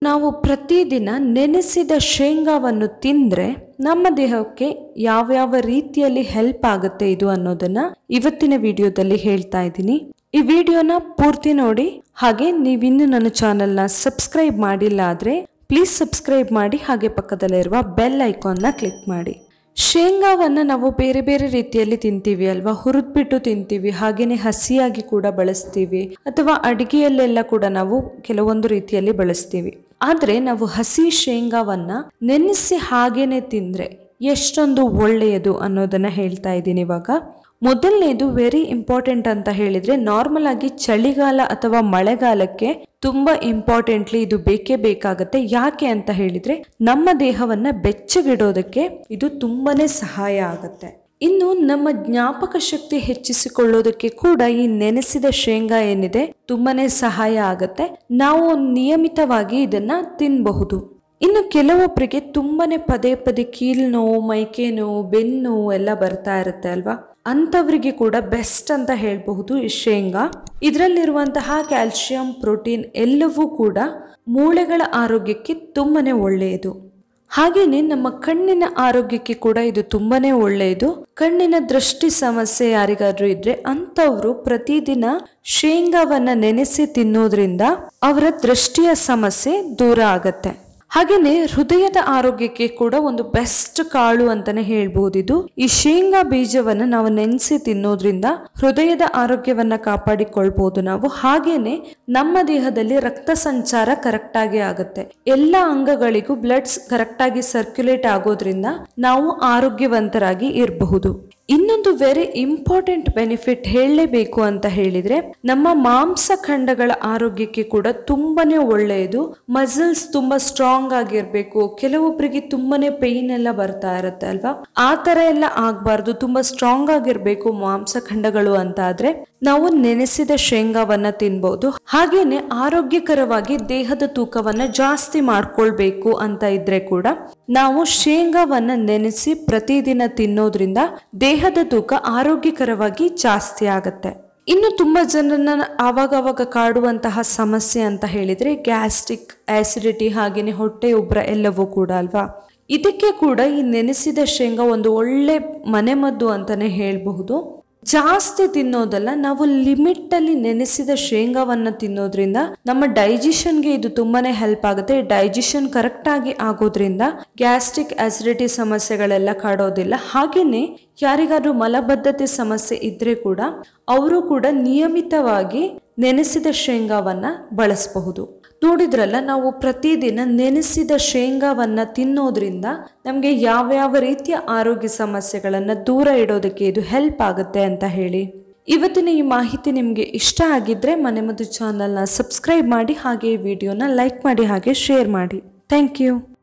ನಾವು ಪ್ರತಿದಿನ ನೆನೆಸಿದ ಶೇಂಗಾವನ್ನು ತಿಂದ್ರೆ ನಮ್ಮ ದೇಹಕ್ಕೆ ಯಾವ ರೀತಿಯಲ್ಲಿ ಹೆಲ್ಪ್ ಆಗುತ್ತೆ ಇದು ಅನ್ನೋದನ್ನ ಇವತ್ತಿನ ವಿಡಿಯೋದಲ್ಲಿ ಹೇಳ್ತಾ ಇದ್ದೀನಿ. ಈ ವಿಡಿಯೋನ ಪೂರ್ತಿ ನೋಡಿ. ಹಾಗೆ ನೀವಿನ್ನು ನನ್ನ ಚಾನೆಲ್ನ ಸಬ್ಸ್ಕ್ರೈಬ್ ಮಾಡಿಲ್ಲ ಆದ್ರೆ ಪ್ಲೀಸ್ ಸಬ್ಸ್ಕ್ರೈಬ್ ಮಾಡಿ, ಹಾಗೆ ಪಕ್ಕದಲ್ಲಿರುವ ಬೆಲ್ ಐಕಾನ್ನ ಕ್ಲಿಕ್ ಮಾಡಿ. ಶೇಂಗಾವನ್ನ ನಾವು ಬೇರೆ ಬೇರೆ ರೀತಿಯಲ್ಲಿ ತಿಂತೀವಿ ಅಲ್ವಾ. ಹುರಿದ್ಬಿಟ್ಟು ತಿಂತೀವಿ, ಹಾಗೇನೆ ಹಸಿಯಾಗಿ ಕೂಡ ಬಳಸ್ತೀವಿ, ಅಥವಾ ಅಡಿಗೆಯಲ್ಲೆಲ್ಲ ಕೂಡ ನಾವು ಕೆಲವೊಂದು ರೀತಿಯಲ್ಲಿ ಬಳಸ್ತೀವಿ. ಆದ್ರೆ ನಾವು ಹಸಿ ಶೇಂಗಾವನ್ನ ನೆನೆಸಿ ಹಾಗೇನೆ ತಿಂದ್ರೆ ಎಷ್ಟೊಂದು ಒಳ್ಳೆಯದು ಅನ್ನೋದನ್ನ ಹೇಳ್ತಾ ಇದ್ದೀನಿ ಇವಾಗ. ಮೊದಲನೇದು ವೆರಿ ಇಂಪಾರ್ಟೆಂಟ್ ಅಂತ ಹೇಳಿದ್ರೆ, ನಾರ್ಮಲ್ ಆಗಿ ಚಳಿಗಾಲ ಅಥವಾ ಮಳೆಗಾಲಕ್ಕೆ ತುಂಬಾ ಇಂಪಾರ್ಟೆಂಟ್ಲಿ ಇದು ಬೇಕೇ ಬೇಕಾಗತ್ತೆ. ಯಾಕೆ ಅಂತ ಹೇಳಿದ್ರೆ ನಮ್ಮ ದೇಹವನ್ನ ಬೆಚ್ಚಗಿಡೋದಕ್ಕೆ ಇದು ತುಂಬಾನೇ ಸಹಾಯ ಆಗತ್ತೆ. ಇನ್ನು ನಮ್ಮ ಜ್ಞಾಪಕ ಶಕ್ತಿ ಹೆಚ್ಚಿಸಿಕೊಳ್ಳೋದಕ್ಕೆ ಕೂಡ ಈ ನೆನೆಸಿದ ಶೇಂಗಾ ಏನಿದೆ ತುಂಬಾನೇ ಸಹಾಯ ಆಗತ್ತೆ. ನಾವು ನಿಯಮಿತವಾಗಿ ಇದನ್ನ ತಿನ್ನಬಹುದು. ಇನ್ನು ಕೆಲವೊಬ್ಬರಿಗೆ ತುಂಬಾನೇ ಪದೇ ಪದೇ ಕೀಲು ನೋವು, ಮೈಕೆ ನೋವು, ಬೆನ್ನು ನೋವು ಎಲ್ಲ ಬರ್ತಾ ಇರುತ್ತೆ ಅಲ್ವಾ. ಅಂಥವರಿಗೆ ಕೂಡ ಬೆಸ್ಟ್ ಅಂತ ಹೇಳಬಹುದು ಈ ಶೇಂಗಾ. ಇದರಲ್ಲಿರುವಂತಹ ಕ್ಯಾಲ್ಸಿಯಂ, ಪ್ರೋಟೀನ್ ಎಲ್ಲವೂ ಕೂಡ ಮೂಳೆಗಳ ಆರೋಗ್ಯಕ್ಕೆ ತುಂಬಾನೇ ಒಳ್ಳೆಯದು. ಹಾಗೇನೆ ನಮ್ಮ ಕಣ್ಣಿನ ಆರೋಗ್ಯಕ್ಕೆ ಕೂಡ ಇದು ತುಂಬಾನೇ ಒಳ್ಳೆಯದು. ಕಣ್ಣಿನ ದೃಷ್ಟಿ ಸಮಸ್ಯೆ ಯಾರಿಗಾದ್ರೂ ಇದ್ರೆ ಅಂಥವ್ರು ಪ್ರತಿದಿನ ಶೇಂಗಾವನ್ನ ನೆನೆಸಿ ತಿನ್ನೋದ್ರಿಂದ ಅವರ ದೃಷ್ಟಿಯ ಸಮಸ್ಯೆ ದೂರ ಆಗತ್ತೆ. ಹಾಗೇನೆ ಹೃದಯದ ಆರೋಗ್ಯಕ್ಕೆ ಕೂಡ ಒಂದು ಬೆಸ್ಟ್ ಕಾಳು ಅಂತಾನೆ ಹೇಳ್ಬಹುದು ಇದು. ಈ ಶೇಂಗಾ ಬೀಜವನ್ನ ನಾವು ನೆನೆಸಿ ತಿನ್ನೋದ್ರಿಂದ ಹೃದಯದ ಆರೋಗ್ಯವನ್ನ ಕಾಪಾಡಿಕೊಳ್ಬಹುದು ನಾವು. ಹಾಗೇನೆ ನಮ್ಮ ದೇಹದಲ್ಲಿ ರಕ್ತ ಸಂಚಾರ ಕರೆಕ್ಟ್ ಆಗಿ ಆಗುತ್ತೆ. ಎಲ್ಲ ಅಂಗಗಳಿಗೂ ಬ್ಲಡ್ಸ್ ಕರೆಕ್ಟ್ ಆಗಿ ಸರ್ಕ್ಯುಲೇಟ್ ಆಗೋದ್ರಿಂದ ನಾವು ಆರೋಗ್ಯವಂತರಾಗಿ ಇರಬಹುದು. ಇನ್ನೊಂದು ವೆರಿ ಇಂಪಾರ್ಟೆಂಟ್ ಬೆನಿಫಿಟ್ ಹೇಳಲೇಬೇಕು ಅಂತ ಹೇಳಿದ್ರೆ, ನಮ್ಮ ಮಾಂಸಖಂಡಗಳ ಆರೋಗ್ಯಕ್ಕೆ ಕೂಡ ತುಂಬಾನೇ ಒಳ್ಳೆಯದು. ಮಸಲ್ಸ್ ತುಂಬಾ ಸ್ಟ್ರಾಂಗ್ ಆಗಿರ್ಬೇಕು. ಕೆಲವೊಬ್ಬರಿಗೆ ತುಂಬಾನೇ ಪೇನ್ ಎಲ್ಲ ಬರ್ತಾ ಇರುತ್ತೆ ಅಲ್ವಾ, ಆ ತರ ಎಲ್ಲ ಆಗ್ಬಾರ್ದು. ತುಂಬಾ ಸ್ಟ್ರಾಂಗ್ ಆಗಿರ್ಬೇಕು ಮಾಂಸಖಂಡಗಳು ಅಂತ ಆದ್ರೆ ನಾವು ನೆನೆಸಿದ ಶೇಂಗಾವನ್ನ ತಿನ್ಬಹುದು. ಹಾಗೇನೆ ಆರೋಗ್ಯಕರವಾಗಿ ದೇಹದ ತೂಕವನ್ನ ಜಾಸ್ತಿ ಮಾಡ್ಕೊಳ್ಬೇಕು ಅಂತ ಇದ್ರೆ ಕೂಡ ನಾವು ಶೇಂಗಾವನ್ನ ನೆನೆಸಿ ಪ್ರತಿದಿನ ತಿನ್ನೋದ್ರಿಂದ ದೇಹದ ತೂಕ ಆರೋಗ್ಯಕರವಾಗಿ ಜಾಸ್ತಿ ಆಗತ್ತೆ. ಇನ್ನು ತುಂಬಾ ಜನರನ್ನ ಆವಾಗ ಕಾಡುವಂತಹ ಸಮಸ್ಯೆ ಅಂತ ಹೇಳಿದ್ರೆ ಗ್ಯಾಸ್ಟ್ರಿಕ್, ಆಸಿಡಿಟಿ, ಹಾಗೇನೆ ಹೊಟ್ಟೆ ಉಬ್ರ ಎಲ್ಲವೂ ಕೂಡ ಅಲ್ವಾ. ಇದಕ್ಕೆ ಕೂಡ ಈ ನೆನೆಸಿದ ಶೇಂಗಾ ಒಂದು ಒಳ್ಳೆ ಮನೆಮದ್ದು ಅಂತಾನೆ ಹೇಳ್ಬಹುದು. ಜಾಸ್ತಿ ತಿನ್ನೋದಲ್ಲ, ನಾವು ಲಿಮಿಟ್ ಅಲ್ಲಿ ನೆನೆಸಿದ ಶೇಂಗಾವನ್ನ ತಿನ್ನೋದ್ರಿಂದ ನಮ್ಮ ಡೈಜೆಷನ್ಗೆ ಇದು ತುಂಬಾನೇ ಹೆಲ್ಪ್ ಆಗುತ್ತೆ. ಡೈಜೆಷನ್ ಕರೆಕ್ಟ್ ಆಗಿ ಆಗೋದ್ರಿಂದ ಗ್ಯಾಸ್ಟ್ರಿಕ್, ಆಸಿಡಿಟಿ ಸಮಸ್ಯೆಗಳೆಲ್ಲ ಕಾಡೋದಿಲ್ಲ. ಹಾಗೇನೆ ಯಾರಿಗಾದ್ರೂ ಮಲಬದ್ಧತೆ ಸಮಸ್ಯೆ ಇದ್ರೆ ಕೂಡ ಅವರು ಕೂಡ ನಿಯಮಿತವಾಗಿ ನೆನೆಸಿದ ಶೇಂಗಾವನ್ನ ಬಳಸಬಹುದು. ನೋಡಿದ್ರಲ್ಲ, ನಾವು ಪ್ರತಿದಿನ ನೆನೆಸಿದ ಶೇಂಗಾವನ್ನ ತಿನ್ನೋದ್ರಿಂದ ನಮಗೆ ಯಾವ ರೀತಿಯ ಆರೋಗ್ಯ ಸಮಸ್ಯೆಗಳನ್ನ ದೂರ ಇಡೋದಕ್ಕೆ ಇದು ಹೆಲ್ಪ್ ಆಗುತ್ತೆ ಅಂತ ಹೇಳಿ. ಇವತ್ತಿನ ಈ ಮಾಹಿತಿ ನಿಮಗೆ ಇಷ್ಟ ಆಗಿದ್ರೆ ಮನೆಮದ್ದು ಚಾನಲ್ನ ಸಬ್ಸ್ಕ್ರೈಬ್ ಮಾಡಿ, ಹಾಗೆ ಈ ವಿಡಿಯೋನ ಲೈಕ್ ಮಾಡಿ, ಹಾಗೆ ಶೇರ್ ಮಾಡಿ. Thank you.